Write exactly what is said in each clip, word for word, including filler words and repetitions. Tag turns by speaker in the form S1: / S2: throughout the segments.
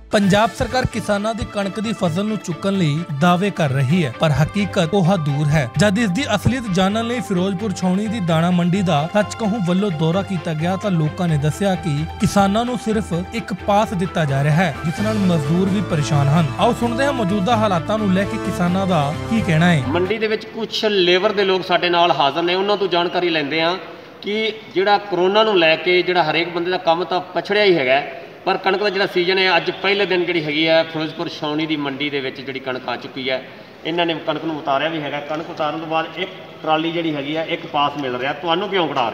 S1: पंजाब सरकार किसानां दी कणक दी फसल नूं चुकण लई दावे कर रही है, पर हकीकत ओह दूर है। जद इस दी असलीयत जानण लई फिरोजपुर छावनी दी दाणा मंडी दा सच कहूं वल्लों दौरा कीता गया तां लोकां ने दस्सिया कि किसानां नूं सिर्फ एक पास दिता जा रहा है, जिस नाल मजदूर भी परेशान हन। आओ सुणदे हां मौजूदा हालातां नूं लैके किसानां दा की कहना है।
S2: मंडी दे विच कुछ लेबर दे लोग साडे नाल हाज़र ने, उन्हां तों जानकारी लैंदे हां कि जिहड़ा कोरोना नूं लैके जिहड़ा हरेक बंदे दा काम तां पछड़िया ही हैगा, पर कणक का जो सीजन है अज पहले दिन जी हैगी है फिरोजपुर छावनी की मंडी के जी कणक आ चुकी है। इन्होंने कणक को उतारिया भी है, कणक उतारन तो बाद एक ट्राली जी हैगी है एक पास मिल रहा, तो क्यों कढ़ा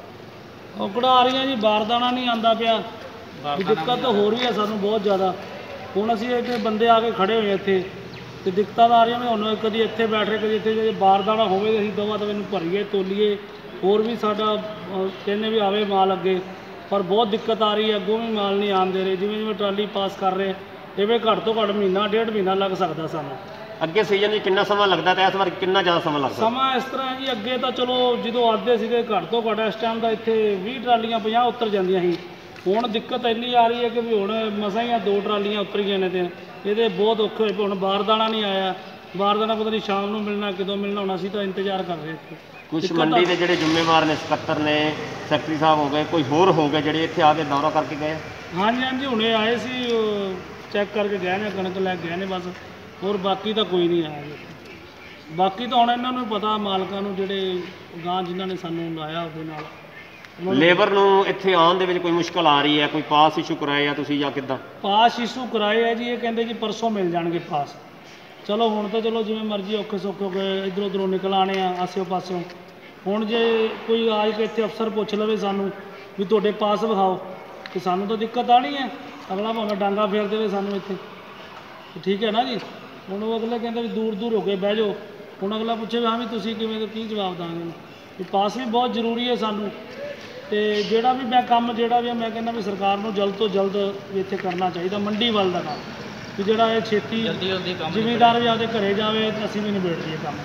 S2: रही
S3: कढ़ा रही जी बारदाना नहीं आता पाया, दिक्कत तो हो रही है सानू बहुत ज़्यादा। हूँ असी इतने बंदे आके खड़े हुए इतने तो दिक्कत आ रही है, हम कभी इतने बैठ रहे कभी इतने बारदाना हो दवा दवा इन भरीए तोलीए, होर भी साडा कहने भी आवे माल अगे, पर बहुत दिक्कत आ रही है। अगों भी माल नहीं आन दे रहे, जिमें जिमें ट्राली पास कर रहे इवें घट तो घट महीना डेढ़ महीना लग सकता सानू।
S2: अगे सीजन में कितना समा लगता है, इस बार कितना ज़्यादा समा लगता
S3: समा इस तरह है जी, अगे तो चलो जो आते थे घट तो घट इस टाइम का इतने भी ट्रालियाँ पचास उतर जांदियां सी, हुण दिक्कत इन्नी आ रही है कि भी हुण मसा ही दो ट्रालियाँ उतर गई ने, तो ये बहुत औखे होए। हुण बारदाना नहीं आया, बारदाना पता नहीं शाम को मिलना किदों मिलना, हुण असीं तो इंतजार कर रहे थे।
S2: कुछ मंडी के जोड़े जिम्मेवार ने सकत्तर ने सैकटरी साहब हो गए, कोई होर हो गए जोड़े इतने आके दौरा करके गए।
S3: हाँ जी हाँ जी, हुणे आए सी चैक करके गए ने, कणक लैके गए ने बस, और बाकी तो कोई नहीं आया। बाकी तो हुण इन्हां नूं पता मालकां नूं जिहड़े गां जिन्हां ने सानूं लाया उहदे नाल
S2: लेबर नूं इत्थे आउण दे विच कोई मुश्किल आ रही है, कोई पास इशू कराए या तुसीं जां किद्दां?
S3: पास इशू कराए है जी, ये कहंदे जी परसों मिल जाणगे पास। चलो हुण तो चलो जिवें मर्जी औखे सौखे हो गए इधरों उधरों निकल आने आसे पासों। हुण जे कोई आज के इत्थे अफसर पुछ लवे सानू भी तुहाडे पास विखाओ, तो सानू तो दिक्कत आनी है, अगला भावें डांगा फेर देवे सानू इत्थे, ठीक है ना जी। हुण वो अगले कहंदे भी दूर दूर हो के बह जाओ, हुण अगला पुछे भी हाँ भी तुसीं किवें तो की जवाब दांगे। भी पास भी बहुत जरूरी है सानू, तो जिहड़ा भी मैं काम जिहड़ा भी मैं कहना भी सरकार नूं जल्द तो जल्द इत्थे करना चाहिए मंडी वाल दा काम, कि जिहड़ा ये छेती जिमीदार भी आपदे घरे जावे असीं भी निबेड़ दईए काम।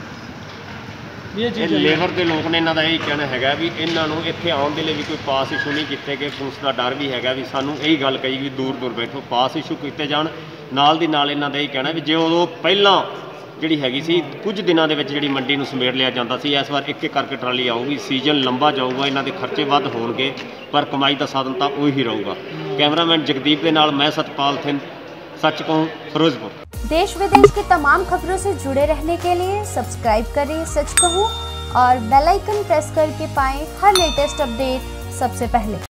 S3: ये चीज़
S2: लेबर के लोग ने इन्हों का यही कहना है भी इन्हों इतने आने के लिए भी कोई पास इशू नहीं किए गए, पुलिस का डर भी है भी सानू यही गल कही भी दूर दूर बैठो पास इशू किए जान। नाल दी नाल इन्हों का यही कहना भी जो उदों पहला जी हैगी सी कुछ दिनों के जी मंडी में समेट लिया जाता सी, इस बार एक एक करके ट्राली आऊगी, सीजन लंबा जाऊगा, इन्हों के खर्चे वध होणगे, पर कमाई का साधन तो उही रहूगा। कैमरामैन जगदीप के नाल मैं सतपाल थिंद, सच कहूं फिरोजपुर।
S4: देश विदेश की तमाम खबरों से जुड़े रहने के लिए सब्सक्राइब करें सच कहूं और बेल आइकन प्रेस करके पाएं हर लेटेस्ट अपडेट सबसे पहले।